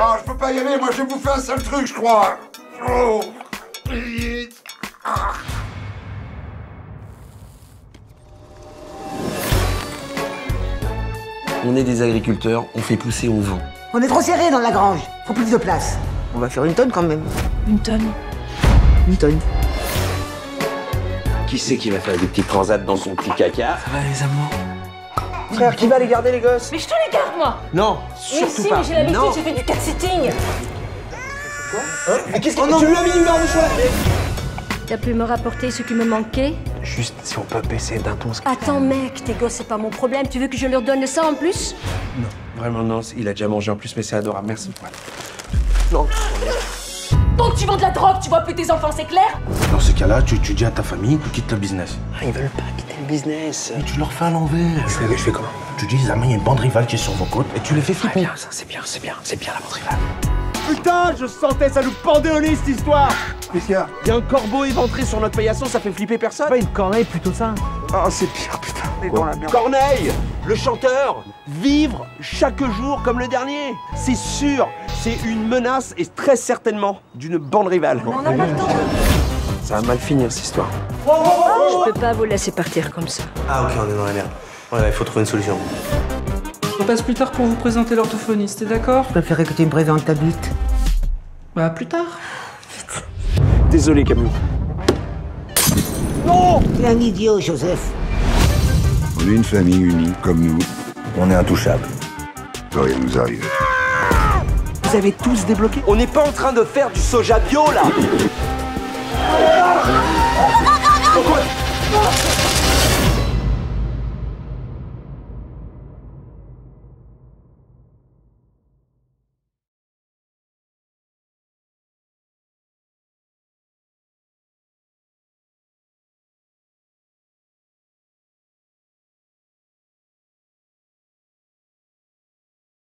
Ah, je peux pas y aller, moi j'ai bouffé un seul truc, je crois. Oh. Ah. On est des agriculteurs, on fait pousser au vent. On est trop serré dans la grange. Faut plus de place. On va faire une tonne quand même. Une tonne. Une tonne. Qui c'est qui va faire des petits transats dans son petit caca? Ça va les amours? Frère, qui va les garder les gosses? Mais je te les garde, moi. Non, Mais surtout si, pas. mais j'ai l'habitude, Non. j'ai fait du cat-sitting. Mais qu'est-ce que tu lui as mis une barre de choix? T'as pu me rapporter ce qui me manquait? Juste si on peut baisser d'un ton. Attends, mec, tes gosses, c'est pas mon problème. Tu veux que je leur donne ça en plus? Non, vraiment non, il a déjà mangé en plus, mais c'est adorable, merci. Non. Donc tu vends de la drogue, tu vois plus tes enfants, c'est clair? Dans ces cas-là, tu dis à ta famille, tu quittes le business. Ah, ils veulent pas quitter le business. Mais tu leur fais à l'envers. Je fais comment? Tu dis, Zaman, il y a une bande rivale qui est sur vos côtes et tu les fais flipper. Bien, ça, c'est bien la bande rivale. Putain, je sentais ça nous pendait au nez, cette histoire. Qu'est-ce qu'il y a? Il y a un corbeau éventré sur notre paillasson, ça fait flipper personne. Pas une corneille, plutôt ça. Ah, c'est pire, putain. On est dans la merde. Corneille, le chanteur, vivre chaque jour comme le dernier. C'est sûr, c'est une menace et très certainement d'une bande rivale. On n'a pas le temps. Ça va mal finir cette histoire. Je peux pas vous laisser partir comme ça. Ah, ok, on est dans la merde. Ouais, il faut trouver une solution. Je repasse plus tard pour vous présenter l'orthophoniste, t'es d'accord? Je préférais que tu me présentes ta bite. Bah, plus tard. Désolé, Camille. T'es un idiot, Joseph. On est une famille unie, comme nous. On est intouchables. Ça va rien nous arriver. Vous avez tous débloqué? On n'est pas en train de faire du soja bio, là. Pourquoi?